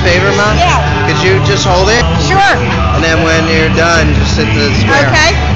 favor, Ma? Yeah. Could you just hold it? Sure. And then when you're done, just hit the square. Okay.